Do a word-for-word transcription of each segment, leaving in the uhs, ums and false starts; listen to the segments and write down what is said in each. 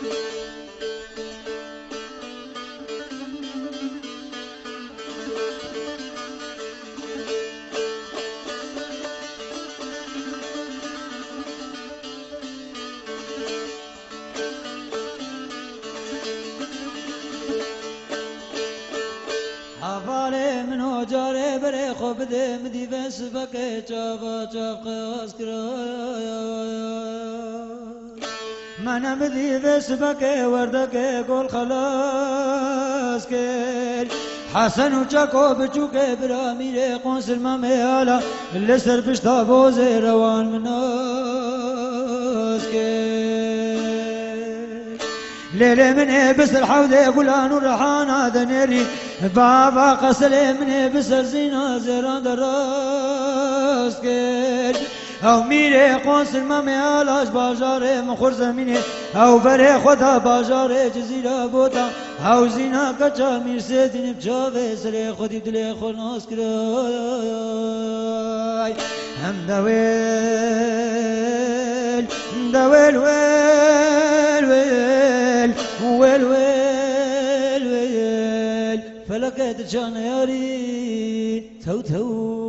حوالي من هجاري بري خوب دي مدي بس بكي چاوا چاق اسكرايا من مدي بس بكي وردكي قول خلاص كيل حسن وچاكو بچوكي براميري قنصل ماميالا اللي سر بشتا بوزي روان مناس كيل ليلي مني بسر حوذي قولان ورحانا دنيري بابا قسلي مني بسر زينا زيران دراس كيل او ميري قنصل مامي علاش باجاري مخور زميني او بري خدا باجاري جزيرة بوتا او زينا كچا مير سيدين بجاوه سري خودي دلي خوناس كراي هم دويل دويل ويل ويل ويل ويل ويل فلكت جان ياري تو تو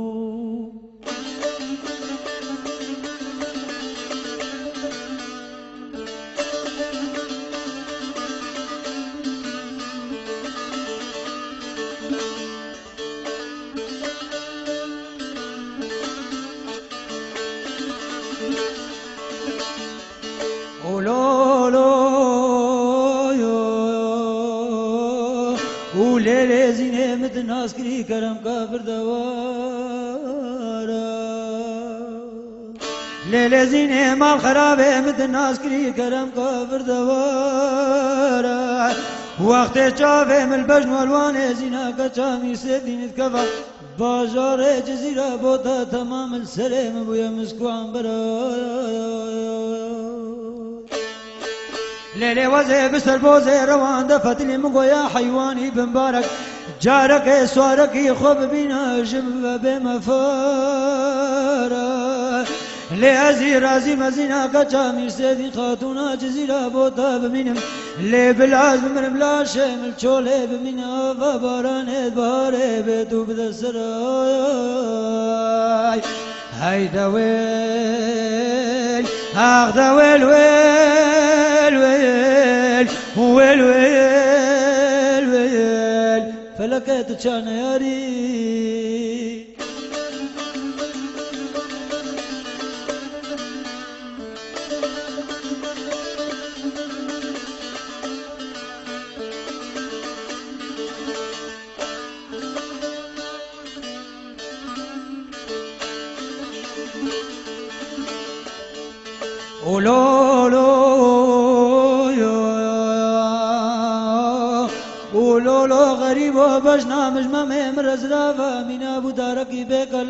وليلي زينة مد ناس كري كرم كافر دوارا ليلي زينة مال خرابة مد ناس كري كرم كافر دوارا وقت شافه من البجن والوان زينة كشامي سيدين تكفى باجار جزيرة بوتا تمام السلام بويا مسكوان برا ليلي وزي بسر بوزي روان دفت لي مقويا حيواني بمبارك جارك سوارك خوب بينا جب بمفارة لي أزي رازي مزينا كجامي سيدي خاتونا جزيرة بوتا بمينم لي بالعز من بلا شمل شولي بمينا فباران باري بيتو بدا سراي هاي ويل اخ ويل ويل ويل ويل ويل ويل فلكت جان ياري ولو لو ولو لو غريب وبجنا مجمع مرز رافا من ابو داركي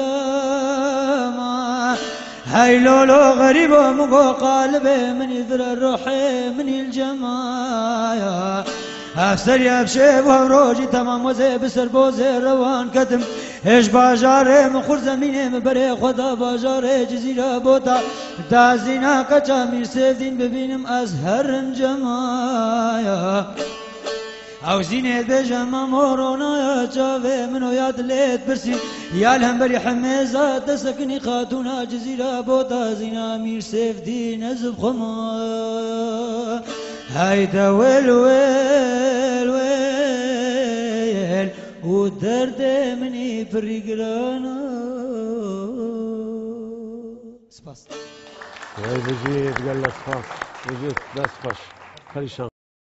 بكلام هاي لولو غريب ومقو قلبي من يذر الروحي من الجمايا افسر يا بشيب وروجي تمام وزي بسر بوزي روان كتم ايش باجاري مخور زميني مبري خدا باجاري جزيرة بوتا دازينا كچا مير سيفدين ببينم ازهر جمايا او زينة بجمع مورونا يا جاوي منو ياد ليت برسي يا الهمبري حميزة تسكني خاتونا جزيرة بوتا زينا مير سيفدين ازب خما هايدا ويل ويل ويل ودرد مني فريقرانا سباس. يا بجيت قال له سباس بجيت لا سباس خلي